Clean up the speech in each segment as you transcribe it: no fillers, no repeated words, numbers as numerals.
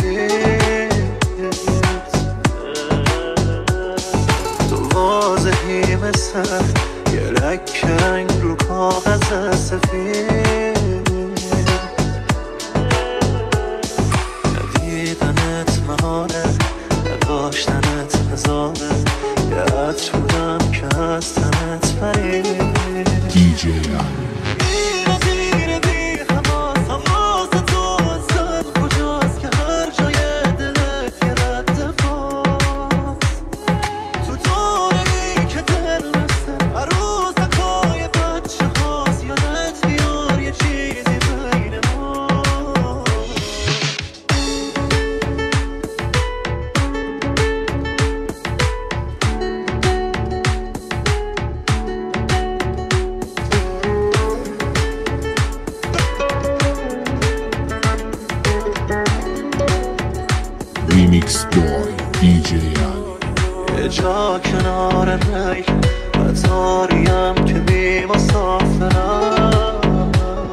تو واضحی مثل یه رنگ رو کاغذ سفید، ندیدنت محاله، نداشتنت هزاره، یه عطر بودم که از تنت پرید. DJ Remix boy DJ یه جا کنار ری قطاریم که بی مسافرم،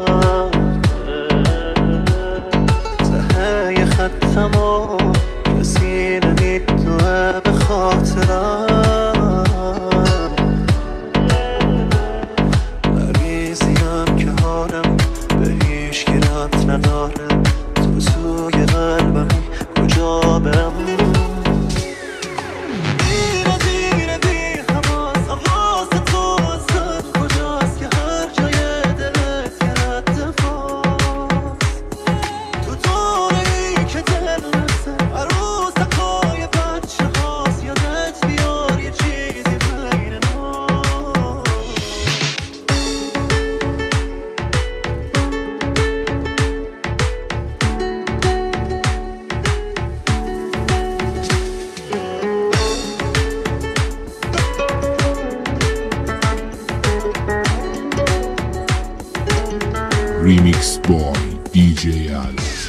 ته یه خطم و کسی ندید توه به خاطرم، مریضیم که حالم به هیچ کی ربط نداره، تو توی قلبمی کجا برم؟ Remix boy DJ